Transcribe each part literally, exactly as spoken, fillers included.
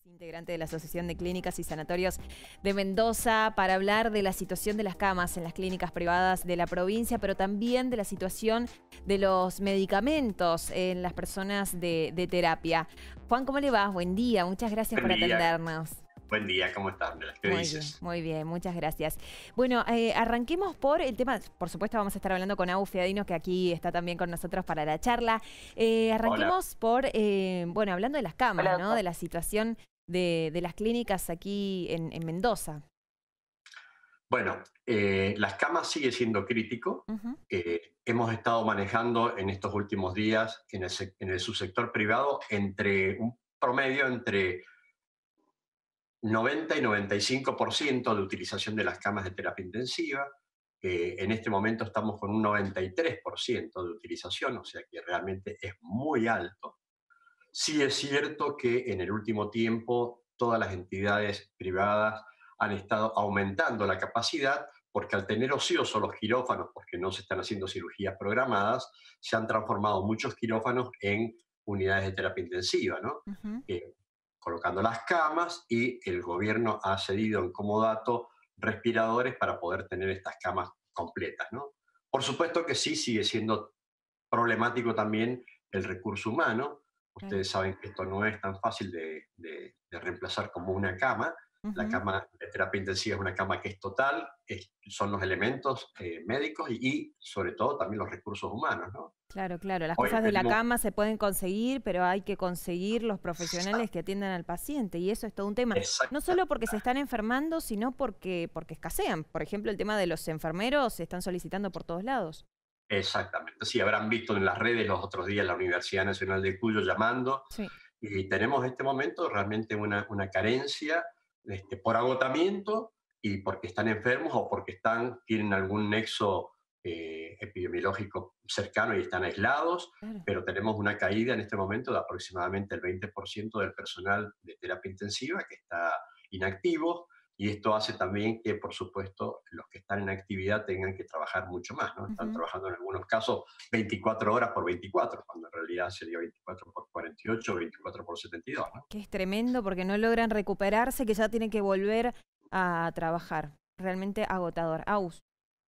Integrante de la Asociación de Clínicas y Sanatorios de Mendoza, para hablar de la situación de las camas en las clínicas privadas de la provincia, pero también de la situación de los medicamentos en las personas de, de terapia. Juan, ¿cómo le va? Buen día, muchas gracias Buen por día. atendernos. Buen día, ¿cómo estás, Mela? ¿Qué Muy dices? bien, muy bien, muchas gracias. Bueno, eh, arranquemos por el tema, por supuesto vamos a estar hablando con Agus Fiadino, que aquí está también con nosotros para la charla. Eh, arranquemos Hola. por, eh, bueno, hablando de las camas, Hola, ¿no? doctor. De la situación de, de las clínicas aquí en, en Mendoza. Bueno, eh, las camas sigue siendo crítico. Ujú. Eh, hemos estado manejando en estos últimos días en el, sec- en el subsector privado entre un promedio entre noventa y noventa y cinco por ciento de utilización de las camas de terapia intensiva. Eh, en este momento estamos con un noventa y tres por ciento de utilización, o sea que realmente es muy alto. Sí es cierto que en el último tiempo todas las entidades privadas han estado aumentando la capacidad porque al tener ociosos los quirófanos, porque no se están haciendo cirugías programadas, se han transformado muchos quirófanos en unidades de terapia intensiva, ¿no? Ujú. Eh, colocando las camas, y el gobierno ha cedido en comodato respiradores para poder tener estas camas completas, ¿no? Por supuesto que sí sigue siendo problemático también el recurso humano. Claro. Ustedes saben que esto no es tan fácil de, de- de reemplazar como una cama. La Ujú. cama de terapia intensiva es una cama que es total, es- son los elementos eh, médicos y, y sobre todo también los recursos humanos, ¿no? Claro, claro. Las Hoy cosas de la tenemos... cama se pueden conseguir, pero hay que conseguir los profesionales Exact- que atiendan al paciente, y eso es todo un tema. No exacta- solo porque se están enfermando, sino porque, porque escasean. Por ejemplo, el tema de los enfermeros se están solicitando por todos lados. Exactamente. Sí, habrán visto en las redes los otros días la Universidad Nacional de Cuyo llamando, Sí. y tenemos en este momento realmente una, una carencia este, por agotamiento y porque están enfermos o porque están, tienen algún nexo eh, epidemiológico cercano y están aislados, Claro. pero tenemos una caída en este momento de aproximadamente el veinte por ciento del personal de terapia intensiva que está inactivo, y esto hace también que, por supuesto, los que están en actividad tengan que trabajar mucho más, ¿no? Están Ujú. trabajando en algunos casos veinticuatro horas por veinticuatro, cuando en realidad sería veinticuatro por cuarenta y ocho, veinticuatro por setenta y dos, ¿no? Que es tremendo porque no logran recuperarse, que ya tienen que volver a trabajar. Realmente agotador. Aus.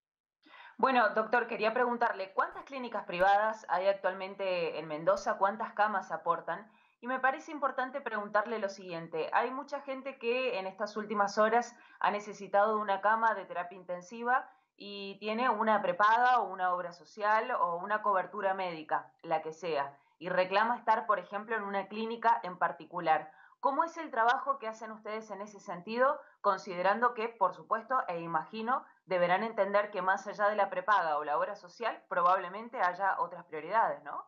Bueno, doctor, quería preguntarle, ¿cuántas clínicas privadas hay actualmente en Mendoza? ¿Cuántas camas aportan? Y me parece importante preguntarle lo siguiente. Hay mucha gente que en estas últimas horas ha necesitado de una cama de terapia intensiva y tiene una prepaga o una obra social o una cobertura médica, la que sea, y reclama estar, por ejemplo, en una clínica en particular. ¿Cómo es el trabajo que hacen ustedes en ese sentido, considerando que, por supuesto, e imagino, deberán entender que más allá de la prepaga o la obra social, probablemente haya otras prioridades, ¿no?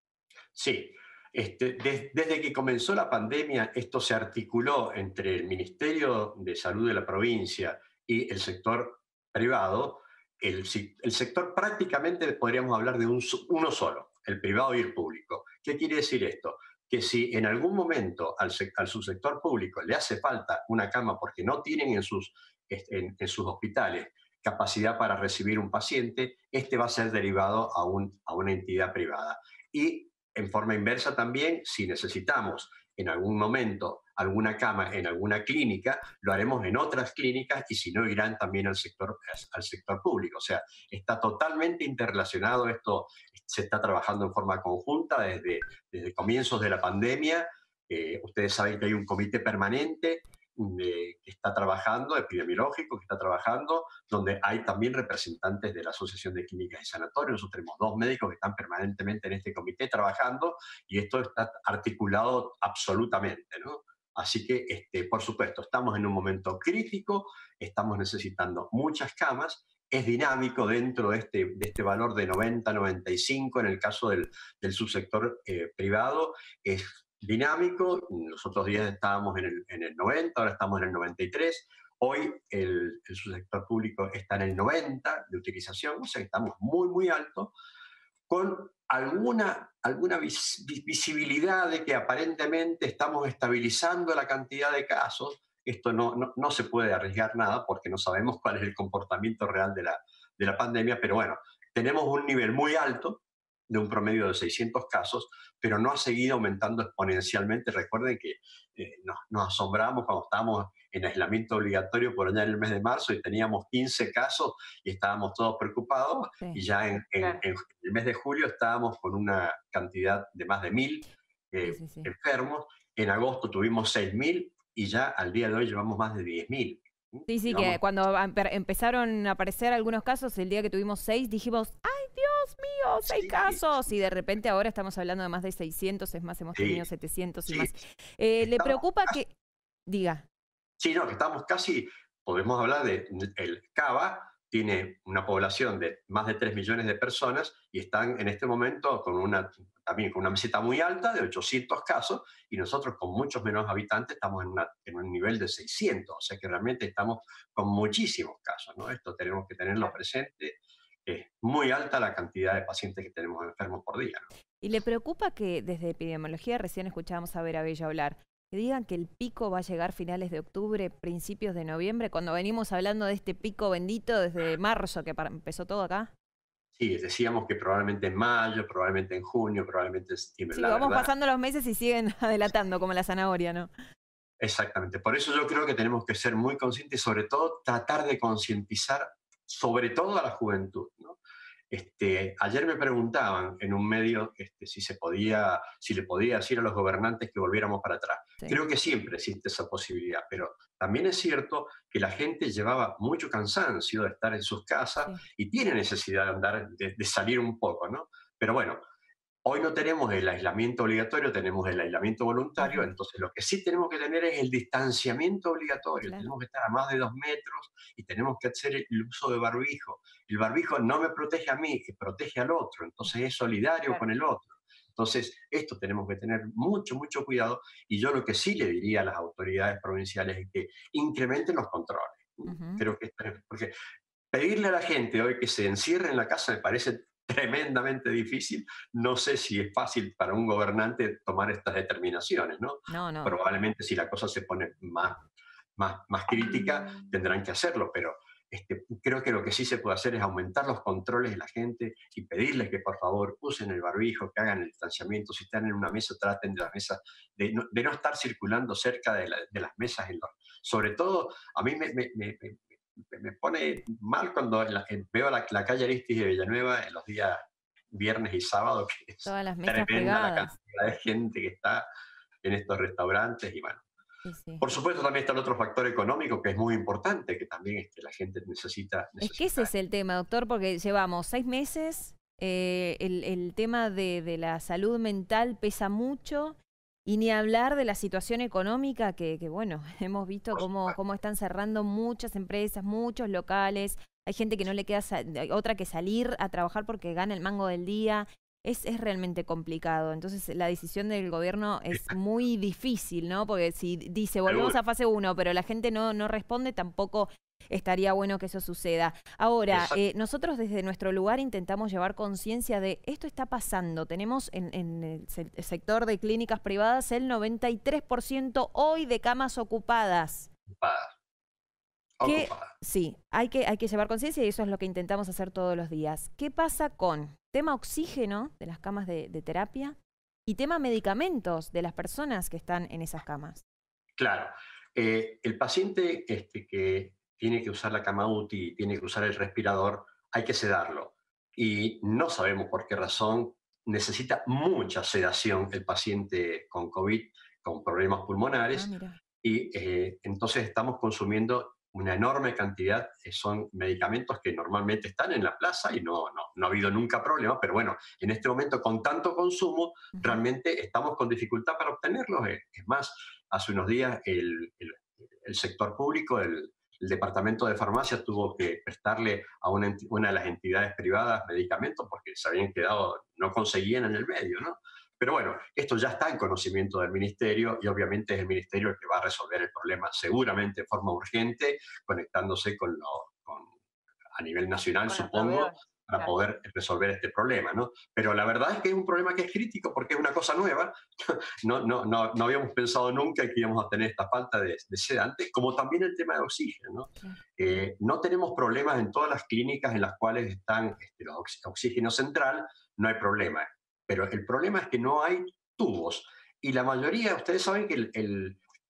Sí, este, des- desde que comenzó la pandemia, esto se articuló entre el Ministerio de Salud de la provincia y el sector privado. El, si- el sector prácticamente podríamos hablar de un, so- uno solo, el privado y el público. ¿Qué quiere decir esto? Que si en algún momento al, sec- al subsector público le hace falta una cama porque no tienen en sus, este, en, en sus hospitales capacidad para recibir un paciente, este va a ser derivado a, un- a una entidad privada. Y en forma inversa también, si necesitamos en algún momento alguna cama en alguna clínica, lo haremos en otras clínicas, y si no, irán también al sector, al sector público. O sea, está totalmente interrelacionado esto, se está trabajando en forma conjunta desde, desde comienzos de la pandemia. Eh, ustedes saben que hay un comité permanente de, que está trabajando, epidemiológico, que está trabajando, donde hay también representantes de la Asociación de Clínicas y Sanatorios. Nosotros tenemos dos médicos que están permanentemente en este comité trabajando, y esto está articulado absolutamente, ¿no? Así que, este, por supuesto, estamos en un momento crítico, estamos necesitando muchas camas. Es dinámico dentro de este, de este valor de noventa, noventa y cinco en el caso del, del subsector eh, privado. Es dinámico. Los otros días estábamos en el, en el noventa, ahora estamos en el noventa y tres. Hoy el, el subsector público está en el noventa de utilización, o sea que estamos muy, muy altos, con alguna, alguna vis, visibilidad de que aparentemente estamos estabilizando la cantidad de casos. Esto no, no, no se puede arriesgar nada porque no sabemos cuál es el comportamiento real de la, de la pandemia, pero bueno, tenemos un nivel muy alto de un promedio de seiscientos casos, pero no ha seguido aumentando exponencialmente. Recuerden que eh, nos, nos asombramos cuando estábamos en aislamiento obligatorio por allá en el mes de marzo y teníamos quince casos y estábamos todos preocupados, Sí. y ya en, en- Claro. en el mes de julio estábamos con una cantidad de más de mil Sí, eh, sí, sí. enfermos. En agosto tuvimos seis mil y ya al día de hoy llevamos más de diez mil. Sí, sí, Llevamos, que cuando empe- empezaron a aparecer algunos casos, el día que tuvimos seis, dijimos, ¡ay, Dios mío, seis sí, casos! Y de repente ahora estamos hablando de más de seiscientos, es más, hemos tenido sí, setecientos y sí, más. Eh, ¿Le estamos preocupa casi, que, diga, sí, no, que estamos casi, podemos hablar de, el Cava tiene una población de más de tres millones de personas y están en este momento con una, también con una meseta muy alta de ochocientos casos, y nosotros con muchos menos habitantes estamos en, una, en un nivel de seiscientos, o sea que realmente estamos con muchísimos casos, ¿no? Esto tenemos que tenerlo Claro. presente. Es muy alta la cantidad de pacientes que tenemos enfermos por día, ¿no? ¿y le preocupa que desde epidemiología recién escuchábamos a Vera Bello hablar, que digan que el pico va a llegar finales de octubre, principios de noviembre, cuando venimos hablando de este pico bendito desde marzo que para- empezó todo acá? Sí, decíamos que probablemente en mayo, probablemente en junio, probablemente en septiembre. Sí, La vamos verdad, pasando los meses y siguen adelantando como la zanahoria, ¿no? exactamente. Por eso yo creo que tenemos que ser muy conscientes y sobre todo tratar de concientizar sobre todo a la juventud, ¿no? Este, ayer me preguntaban en un medio este, si se podía, si le podía decir a los gobernantes que volviéramos para atrás. Sí, Creo que siempre existe esa posibilidad, pero también es cierto que la gente llevaba mucho cansancio de estar en sus casas sí. y tiene necesidad de andar, de, de salir un poco, ¿no? Pero bueno, hoy no tenemos el aislamiento obligatorio, tenemos el aislamiento voluntario, Ujú, entonces lo que sí tenemos que tener es el distanciamiento obligatorio. claro. Tenemos que estar a más de dos metros y tenemos que hacer el uso de barbijo. El barbijo no me protege a mí, que protege al otro, entonces es solidario Claro. con el otro. Entonces, esto tenemos que tener mucho, mucho cuidado, y yo lo que sí le diría a las autoridades provinciales es que incrementen los controles. Ujú. Creo que, porque pedirle a la gente hoy que se encierre en la casa me parece tremendamente difícil. No sé si es fácil para un gobernante tomar estas determinaciones, ¿no? No, no. Probablemente si la cosa se pone más, más, más crítica tendrán que hacerlo, pero este, creo que lo que sí se puede hacer es aumentar los controles de la gente y pedirles que por favor usen el barbijo, que hagan el distanciamiento. Si están en una mesa, traten de las mesas, de no, de no estar circulando cerca de, la, de las mesas. En los, sobre todo, a mí me, me, me, me pone mal cuando la, veo la, la calle Aristis de Villanueva en los días viernes y sábado, que es Todas las mesas tremenda la pegadas. cantidad de gente que está en estos restaurantes. Y bueno, Sí, sí. por supuesto también está el otro factor económico que es muy importante, que también este, la gente necesita, Es que ese necesita. es el tema, doctor, porque llevamos seis meses, eh, el, el tema de, de la salud mental pesa mucho, y ni hablar de la situación económica que, que bueno, hemos visto Por cómo, supuesto. cómo están cerrando muchas empresas, muchos locales. Hay gente que no le queda sa- otra que salir a trabajar porque gana el mango del día. Es, es realmente complicado. Entonces la decisión del gobierno es muy difícil, ¿no? Porque si dice volvemos Seguro. a fase uno, pero la gente no, no responde, tampoco estaría bueno que eso suceda. Ahora, Exacto. eh, nosotros desde nuestro lugar intentamos llevar conciencia de esto está pasando. Tenemos en, en el, se- el sector de clínicas privadas el noventa y tres por ciento hoy de camas ocupadas. Ocupada. Que Ocupada. sí, hay que, hay que llevar conciencia y eso es lo que intentamos hacer todos los días. ¿Qué pasa con tema oxígeno de las camas de, de terapia y tema medicamentos de las personas que están en esas camas? Claro. Eh, el paciente este, que tiene que usar la cama U T I, tiene que usar el respirador, hay que sedarlo. Y no sabemos por qué razón necesita mucha sedación el paciente con COVID, con problemas Ah, pulmonares, mira. y eh, entonces estamos consumiendo una enorme cantidad. Eh, son medicamentos que normalmente están en la plaza y no, no, no ha habido nunca problema, pero bueno, en este momento con tanto consumo, Ujú. realmente estamos con dificultad para obtenerlos. Eh, Es más, hace unos días el, el, el sector público, el, el departamento de farmacia tuvo que prestarle a una, una de las entidades privadas medicamentos porque se habían quedado, no conseguían en el medio, ¿no? Pero bueno, esto ya está en conocimiento del ministerio y obviamente es el ministerio el que va a resolver el problema seguramente de forma urgente, conectándose con lo, con, a nivel nacional, Con los supongo, proveedores. para Claro. poder resolver este problema, ¿no? Pero la verdad es que es un problema que es crítico porque es una cosa nueva. No, no, no, no habíamos pensado nunca que íbamos a tener esta falta de, de sedante, como también el tema de oxígeno, ¿no? Claro. Eh, no tenemos problemas en todas las clínicas en las cuales están este, los ox- oxígeno central, no hay problema. Pero el problema es que no hay tubos. Y la mayoría, ustedes saben que el, el,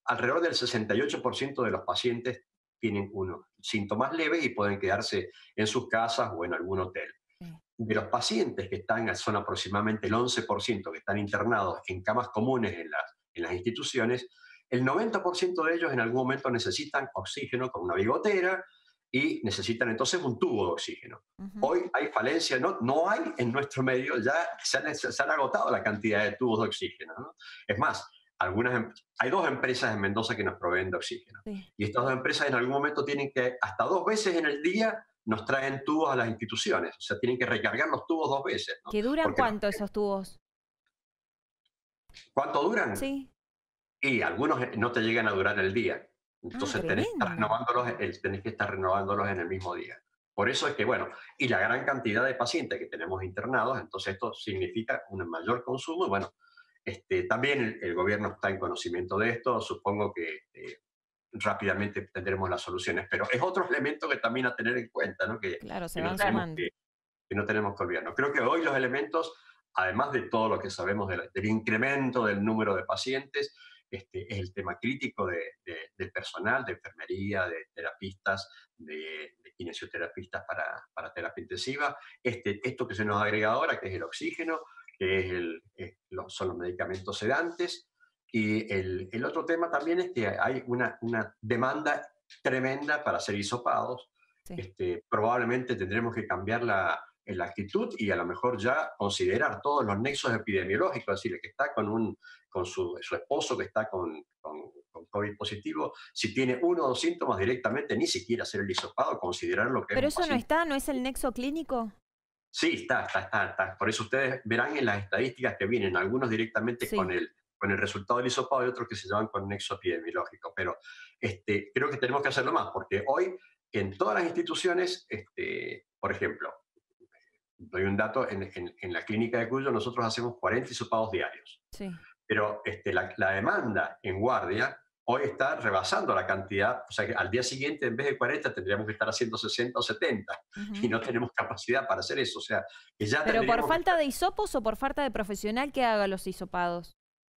alrededor del sesenta y ocho por ciento de los pacientes tienen unos síntomas leves y pueden quedarse en sus casas o en algún hotel. Sí. De los pacientes que están, son aproximadamente el once por ciento que están internados en camas comunes en las, en las instituciones, el noventa por ciento de ellos en algún momento necesitan oxígeno con una bigotera y necesitan entonces un tubo de oxígeno. Ujú. Hoy hay falencia, no, no hay en nuestro medio, ya se han, se han agotado la cantidad de tubos de oxígeno, ¿no? Es más, algunas, hay dos empresas en Mendoza que nos proveen de oxígeno. Sí. Y estas dos empresas en algún momento tienen que, hasta dos veces en el día, nos traen tubos a las instituciones. O sea, tienen que recargar los tubos dos veces, ¿no? ¿Que duran Porque cuánto los, esos tubos? ¿cuánto duran? Sí. Y algunos no te llegan a durar el día. Ah, Entonces tenés que, estar tremendo. renovándolos, el- tenés que estar renovándolos en el mismo día. Por eso es que, bueno, y la gran cantidad de pacientes que tenemos internados, entonces esto significa un mayor consumo. Y bueno, este, también el, el gobierno está en conocimiento de esto. Supongo que eh, rápidamente tendremos las soluciones. Pero es otro elemento que también a tener en cuenta, ¿no? Que, Claro, se que no van tenemos sumando. que, que no tenemos que olvidarnos. Creo que hoy los elementos, además de todo lo que sabemos del, del incremento del número de pacientes, este, es el tema crítico de, de, del personal, de enfermería, de terapistas, de, de kinesioterapistas para, para terapia intensiva. Este, esto que se nos agrega ahora, que es el oxígeno, que es el, es, los, son los medicamentos sedantes. Y el, el otro tema también es que hay una, una demanda tremenda para ser hisopados. Sí. Este, probablemente tendremos que cambiar la, la actitud y a lo mejor ya considerar todos los nexos epidemiológicos, es decir, el que está con, un, con su, su esposo que está con, con, con COVID positivo, si tiene uno o dos síntomas directamente, ni siquiera hacer el hisopado, considerar lo que es Pero un eso no paciente. está, ¿no es el nexo clínico? Sí, está, está, está, está. Por eso ustedes verán en las estadísticas que vienen, algunos directamente Sí. con el, con el resultado del hisopado y otros que se llaman con nexo epidemiológico. Pero este, creo que tenemos que hacerlo más, porque hoy en todas las instituciones, este, por ejemplo, doy un dato, en, en, en la clínica de Cuyo nosotros hacemos cuarenta hisopados diarios. Sí. Pero este, la, la demanda en guardia hoy está rebasando la cantidad, o sea que al día siguiente en vez de cuarenta tendríamos que estar haciendo sesenta o setenta Ujú. y no tenemos capacidad para hacer eso, o sea que ya ¿Pero por tendríamos que falta de hisopos o por falta de profesional que haga los hisopados?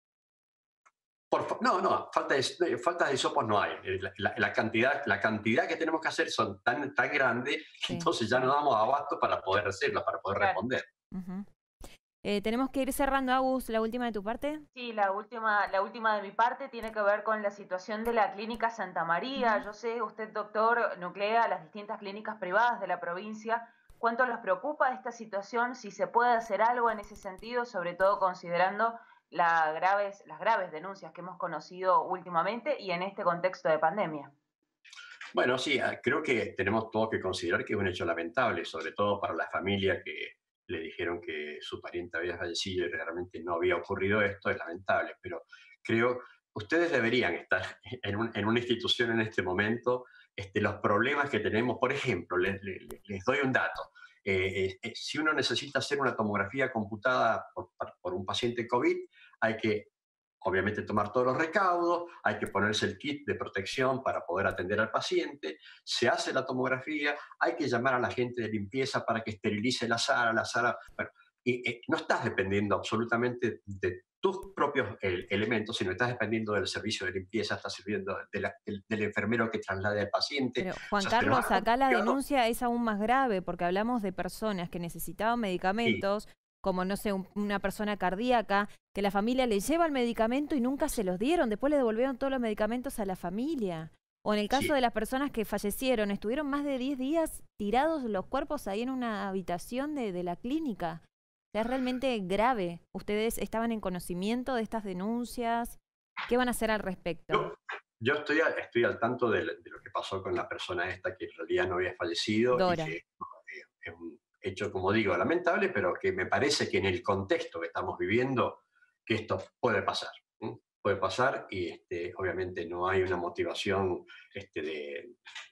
Por, fa- no, no, falta de, falta de hisopos no hay. Eh, La, la- la cantidad, la cantidad que tenemos que hacer son tan, tan grandes que Sí. entonces ya no damos abasto para poder hacerlo, para poder Claro. responder. Ujú. Eh, tenemos que ir cerrando, Agus, la última de tu parte. Sí, la última, la última de mi parte tiene que ver con la situación de la Clínica Santa María. Ujú. Yo sé, usted, doctor, nuclea las distintas clínicas privadas de la provincia. ¿Cuánto los preocupa esta situación? Si se puede hacer algo en ese sentido, sobre todo considerando la graves, las graves denuncias que hemos conocido últimamente y en este contexto de pandemia. Bueno, sí, ah, creo que tenemos todos que considerar que es un hecho lamentable, sobre todo para la familia que le dijeron que su pariente había fallecido y realmente no había ocurrido esto, es lamentable, pero creo ustedes deberían estar en, un- en una institución en este momento, este, los problemas que tenemos, por ejemplo, les, les- les doy un dato. Eh, eh, eh, si uno necesita hacer una tomografía computada por, por un paciente COVID, hay que obviamente tomar todos los recaudos, hay que ponerse el kit de protección para poder atender al paciente, se hace la tomografía, hay que llamar a la gente de limpieza para que esterilice la sala, la sala, bueno, y eh, no estás dependiendo absolutamente de tus propios eh, elementos, sino estás dependiendo del servicio de limpieza, estás sirviendo de la- del, del enfermero que traslade al paciente. Pero, O Juan sea, se nos Carlos, ha acá la complicado. denuncia es aún más grave porque hablamos de personas que necesitaban Sí, medicamentos, como, no sé, un- una persona cardíaca, que la familia le lleva el medicamento y nunca se los dieron. Después le devolvieron todos los medicamentos a la familia. O en el caso sí. de las personas que fallecieron, estuvieron más de diez días tirados los cuerpos ahí en una habitación de, de la clínica. O sea, es realmente grave. ¿Ustedes estaban en conocimiento de estas denuncias? ¿Qué van a hacer al respecto? Yo, yo estoy, al- estoy al tanto de, de lo que pasó con la persona esta que en realidad no había fallecido y Dora. que eh, es un hecho, como digo, lamentable, pero que me parece que en el contexto que estamos viviendo, que esto puede pasar. ¿m? Puede pasar y este, obviamente no hay una motivación este, de...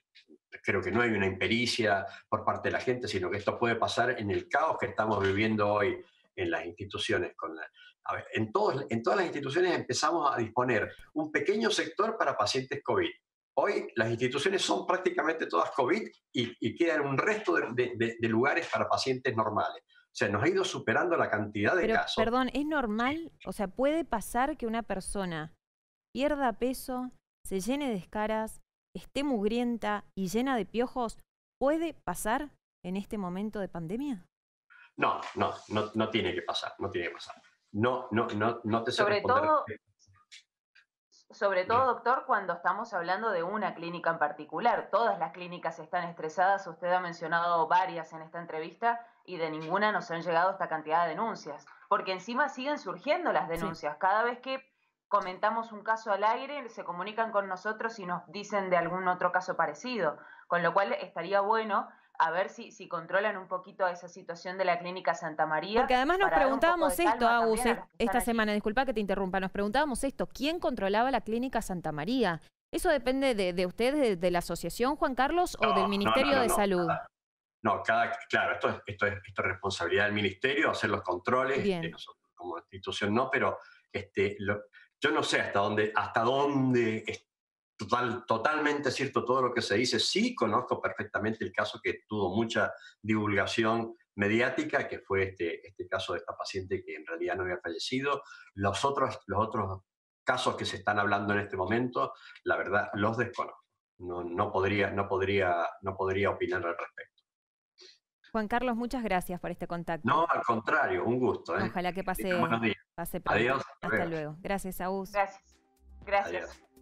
Creo que no hay una impericia por parte de la gente, sino que esto puede pasar en el caos que estamos viviendo hoy en las instituciones. Con la- a ver, en, todos, en todas las instituciones empezamos a disponer un pequeño sector para pacientes COVID. Hoy las instituciones son prácticamente todas COVID y, y quedan un resto de, de- de- de lugares para pacientes normales. O sea, nos ha ido superando la cantidad de Pero, casos. perdón, ¿es normal? O sea, ¿puede pasar que una persona pierda peso, se llene de escaras, esté mugrienta y llena de piojos, ¿puede pasar en este momento de pandemia? No, no, no, no tiene que pasar, no tiene que pasar. No, no, no, no te sé Sobre responder. todo, sobre todo, doctor, cuando estamos hablando de una clínica en particular. Todas las clínicas están estresadas, usted ha mencionado varias en esta entrevista y de ninguna nos han llegado esta cantidad de denuncias. Porque encima siguen surgiendo las denuncias. Sí. Cada vez que comentamos un caso al aire, se comunican con nosotros y nos dicen de algún otro caso parecido. Con lo cual estaría bueno a ver si, si controlan un poquito esa situación de la Clínica Santa María. Porque además nos preguntábamos esto, Agus, esta semana, disculpa que te interrumpa, nos preguntábamos esto, ¿quién controlaba la Clínica Santa María? ¿Eso depende de, de ustedes, de, de la asociación, Juan Carlos, o no, del Ministerio no, no, no, de no, Salud? Cada, no, cada, claro, esto es, esto, es, esto es responsabilidad del Ministerio, hacer los controles, este, nosotros como institución no, pero este, lo, yo no sé hasta dónde, hasta dónde es total, totalmente cierto todo lo que se dice. Sí conozco perfectamente el caso que tuvo mucha divulgación mediática, que fue este, este caso de esta paciente que en realidad no había fallecido. Los otros, los otros casos que se están hablando en este momento, la verdad, los desconozco. No, no, podría, no, podría, no podría opinar al respecto. Juan Carlos, muchas gracias por este contacto. No, al contrario, un gusto. ¿eh? Ojalá que pase, Buenos días. pase pronto. Adiós. Hasta luego. Gracias, Agus. Gracias. Gracias. Adiós.